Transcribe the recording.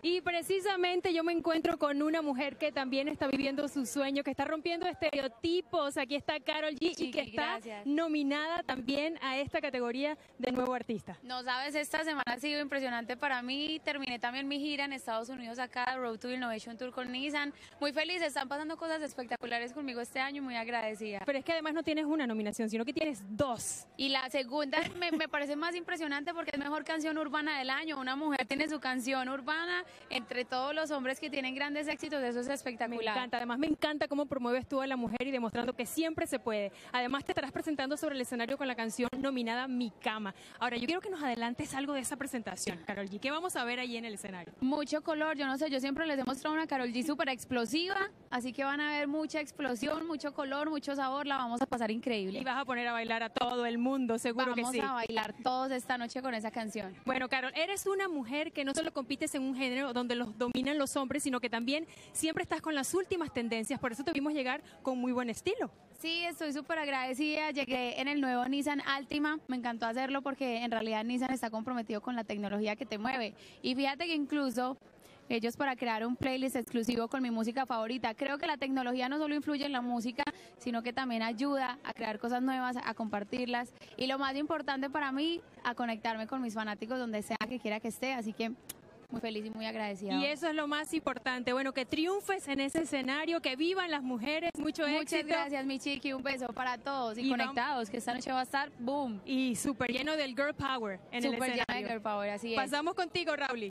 Y precisamente yo me encuentro con una mujer que también está viviendo su sueño, que está rompiendo estereotipos. Aquí está Karol G y que está nominada también a esta categoría de nuevo artista. No sabes, esta semana ha sido impresionante para mí. Terminé también mi gira en Estados Unidos acá, Road to Innovation Tour con Nissan. Muy feliz, están pasando cosas espectaculares conmigo este año, muy agradecida. Pero es que además no tienes una nominación, sino que tienes dos. Y la segunda me parece más impresionante porque es mejor canción urbana del año. Una mujer tiene su canción urbana entre todos los hombres que tienen grandes éxitos, eso es espectacular. Me encanta, además me encanta cómo promueves tú a la mujer y demostrando que siempre se puede. Además te estarás presentando sobre el escenario con la canción nominada Mi Cama. Ahora yo quiero que nos adelantes algo de esa presentación, Karol G. ¿Qué vamos a ver allí en el escenario? Mucho color, yo no sé, yo siempre les he mostrado una Karol G súper explosiva, así que van a ver mucha explosión, mucho color, mucho sabor, la vamos a pasar increíble. Y vas a poner a bailar a todo el mundo, seguro que sí. Vamos a bailar todos esta noche con esa canción. Bueno, Karol, eres una mujer que no solo compites en un género donde los dominan los hombres, sino que también siempre estás con las últimas tendencias, por eso te vimos llegar con muy buen estilo. Sí, estoy súper agradecida, llegué en el nuevo Nissan Altima, me encantó hacerlo porque en realidad Nissan está comprometido con la tecnología que te mueve. Y fíjate que incluso ellos para crear un playlist exclusivo con mi música favorita. Creo que la tecnología no solo influye en la música, sino que también ayuda a crear cosas nuevas, a compartirlas. Y lo más importante para mí, a conectarme con mis fanáticos donde sea que quiera que esté. Así que muy feliz y muy agradecida. Y eso es lo más importante. Bueno, que triunfes en ese escenario, que vivan las mujeres, mucho éxito. Muchas gracias, mi chiqui. Un beso para todos y conectados, que esta noche va a estar boom. Y súper lleno del girl power en el escenario. Súper lleno de girl power, así es. Pasamos contigo, Rauli.